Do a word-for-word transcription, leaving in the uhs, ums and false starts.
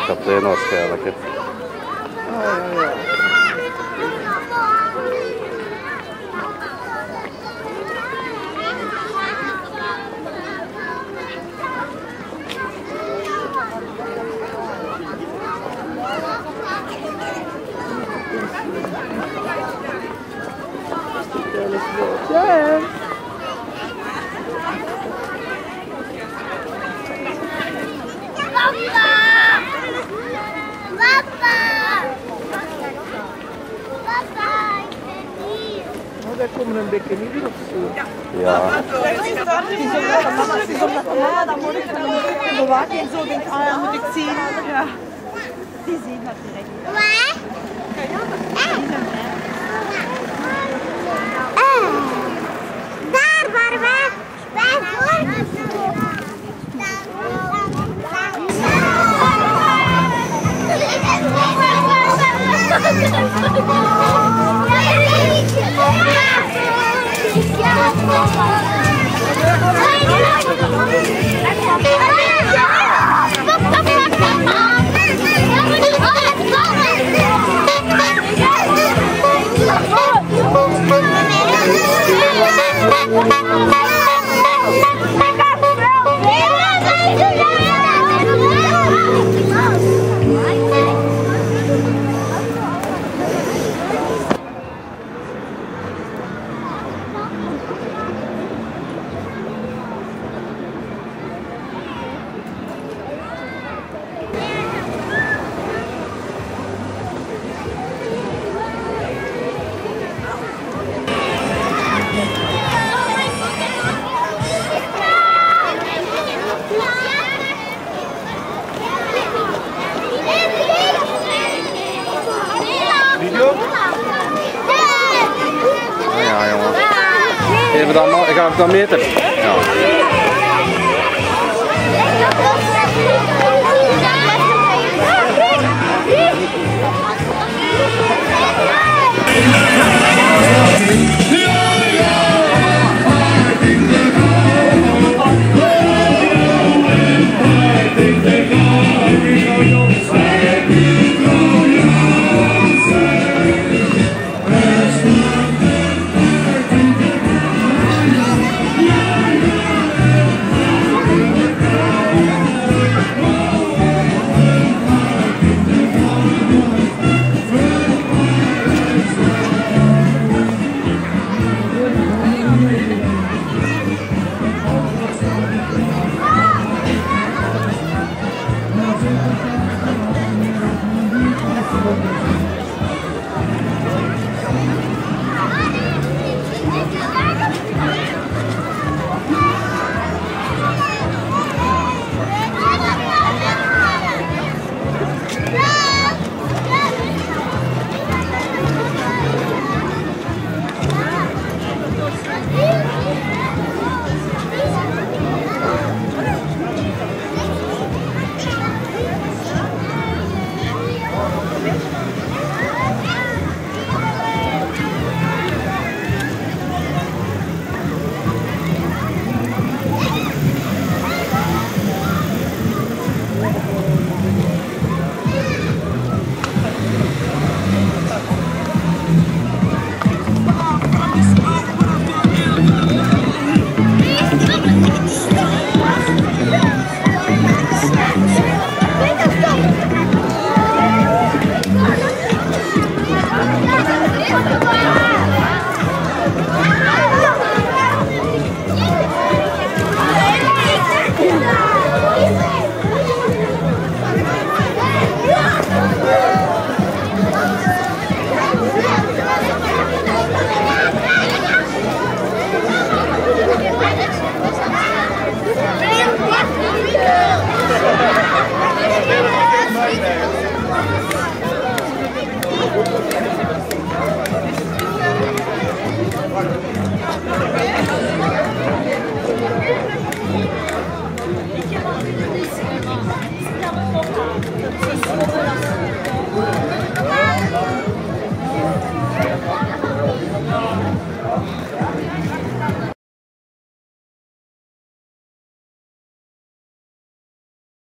kaptein waarschijnlijk. Oh, ja, ja. Ja. Papa! Papa! Papa, ik ben hier. Oh, daar komen een beetje niet op zo. Ja. Ja, dan moet ik de bewaking zo denken, ah ja, moet ik zien. Ja. Die zien dat direct. Waar? Daar waar we bij voor. Ja, jongen. Even dan, ik ga het dan meten.